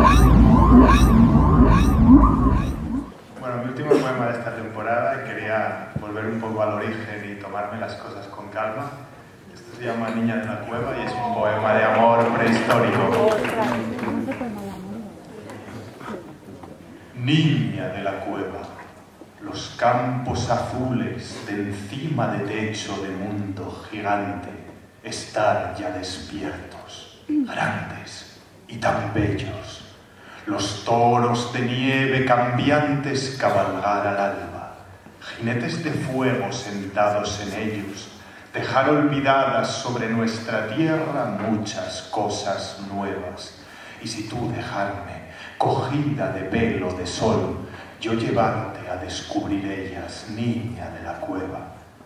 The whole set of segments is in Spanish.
Bueno, mi último poema de esta temporada, quería volver un poco al origen y tomarme las cosas con calma. Esto se llama Niña de la Cueva y es un poema de amor prehistórico. Niña de la cueva, los campos azules de encima de techo de mundo gigante están ya despiertos, grandes y tan bellos. Los toros de nieve cambiantes cabalgar al alba, jinetes de fuego sentados en ellos, dejar olvidadas sobre nuestra tierra muchas cosas nuevas. Y si tú dejarme, cogida de pelo de sol, yo llevarte a descubrir ellas, niña de la cueva,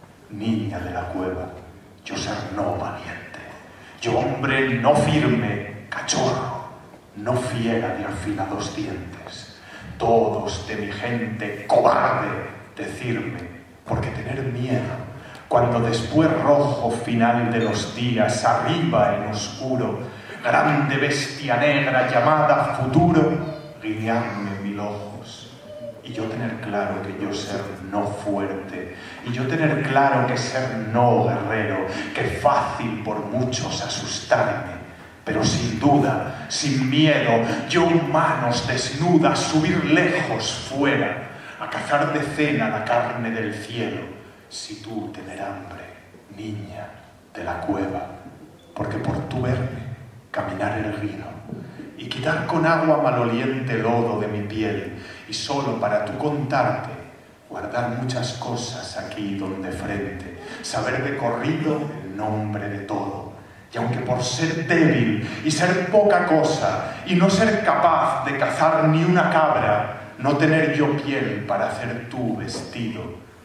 yo ser no valiente, yo hombre no firme, cachorro, no fiera de afilados dientes, todos de mi gente cobarde, decirme, porque tener miedo, cuando después rojo final de los días, arriba en oscuro, grande bestia negra llamada futuro, guiarme mil ojos, y yo tener claro que yo ser no fuerte, y yo tener claro que ser no guerrero, que fácil por muchos asustarme, pero sin duda, sin miedo, yo manos desnudas subir lejos fuera, a cazar de cena la carne del cielo, si tú tener hambre, niña de la cueva, porque por tu verme caminar el río y quitar con agua maloliente lodo de mi piel y solo para tú contarte, guardar muchas cosas aquí donde frente, saber de corrido el nombre de todo. Y aunque por ser débil y ser poca cosa y no ser capaz de cazar ni una cabra, no tener yo piel para hacer tu vestido,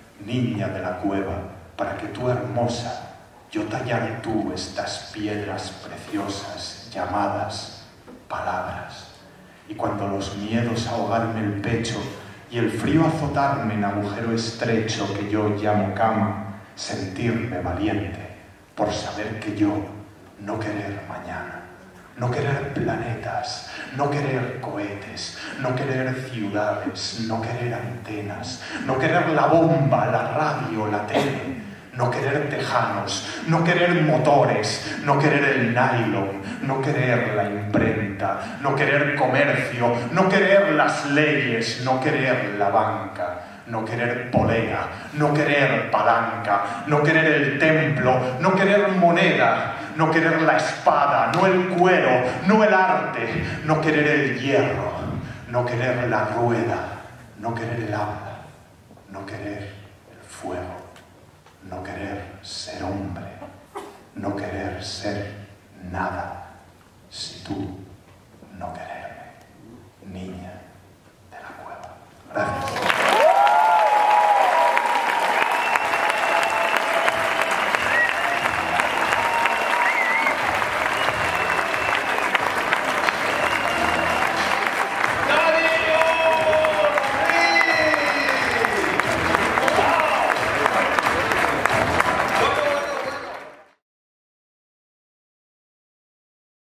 niña de la cueva, para que tú hermosa, yo tallar tú estas piedras preciosas llamadas palabras. Y cuando los miedos ahogarme el pecho y el frío azotarme en agujero estrecho que yo llamo cama, sentirme valiente por saber que yo no querer mañana, no querer planetas, no querer cohetes, no querer ciudades, no querer antenas, no querer la bomba, la radio, la tele, no querer tejanos, no querer motores, no querer el nylon, no querer la imprenta, no querer comercio, no querer las leyes, no querer la banca, no querer polea, no querer palanca, no querer el templo, no querer moneda, no querer la espada, no el cuero, no el arte, no querer el hierro, no querer la rueda, no querer el habla, no querer el fuego, no querer ser hombre, no querer ser nada.